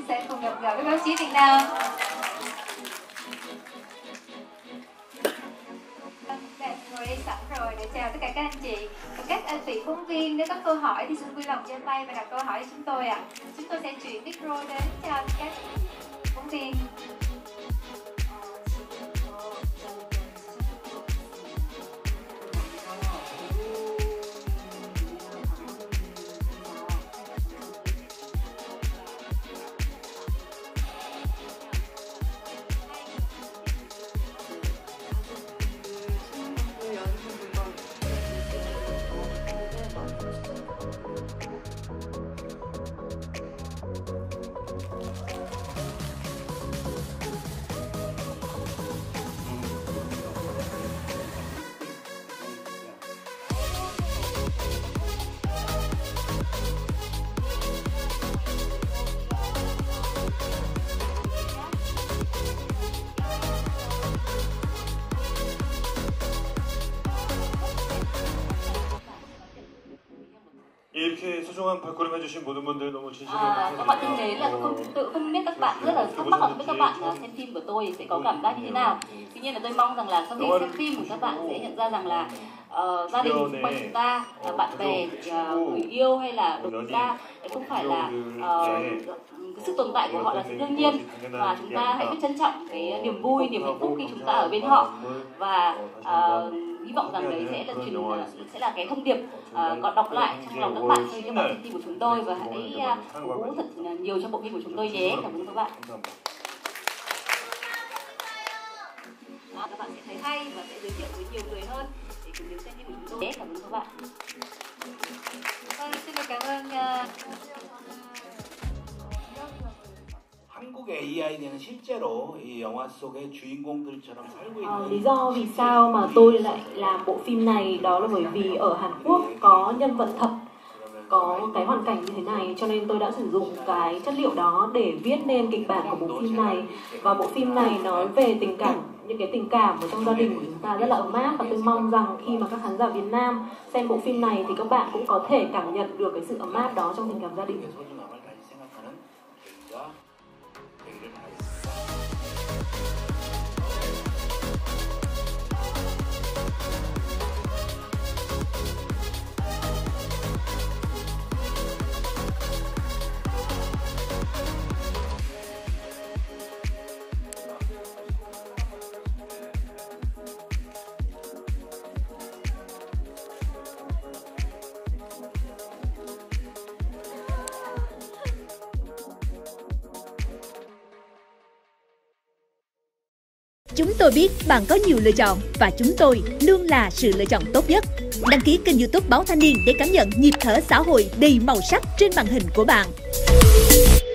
sẽ cùng gặp gỡ với báo chí Việt Nam. Ngồi đây sẵn rồi để chào tất cả các anh chị và các anh vị phóng viên. Nếu có câu hỏi thì xin vui lòng giơ tay và đặt câu hỏi cho chúng tôi ạ. Chúng tôi sẽ chuyển micro đến cho các phóng viên. 이렇게 소중한 발걸음 해주신 모든 분들 너무 진심으로 các bạn thân mến, là không biết các bạn rất là thắc mắc là không biết các bạn xem phim của tôi sẽ có cảm giác như thế nào. Tuy nhiên là tôi mong rằng là sau khi xem phim của các bạn sẽ nhận ra rằng là gia đình xung quanh chúng ta, bạn bè, người yêu hay là chúng ta không phải là sự tồn tại của họ là sự đương nhiên, và chúng ta hãy biết trân trọng cái niềm vui, niềm hạnh phúc khi chúng ta ở bên họ. Và hy vọng rằng đấy sẽ là cái thông điệp còn đọc lại trong lòng các bạn khi các bạn xem phim của chúng tôi, và hãy cổ vũ thật nhiều cho bộ phim của chúng tôi nhé. Cảm ơn các bạn. Các bạn sẽ thấy hay và sẽ giới thiệu với nhiều người hơn để cùng đến xem phim của chúng tôi. Cảm ơn các bạn. Xin được cảm ơn. 한국의 이 아이디는 실제로 이 영화 속의 주인공들처럼 살고 있는. Lý do vì sao mà tôi lại làm bộ phim này đó là bởi vì ở Hàn Quốc có nhân vật thật, có cái hoàn cảnh như thế này, cho nên tôi đã sử dụng cái chất liệu đó để viết nên kịch bản của bộ phim này. Và bộ phim này nói về tình cảm, những cái tình cảm ở trong gia đình của chúng ta rất là ấm áp, và tôi mong rằng khi mà các khán giả Việt Nam xem bộ phim này thì các bạn cũng có thể cảm nhận được cái sự ấm áp đó trong tình cảm gia đình. Chúng tôi biết bạn có nhiều lựa chọn và chúng tôi luôn là sự lựa chọn tốt nhất. Đăng ký kênh YouTube Báo Thanh Niên để cảm nhận nhịp thở xã hội đầy màu sắc trên màn hình của bạn.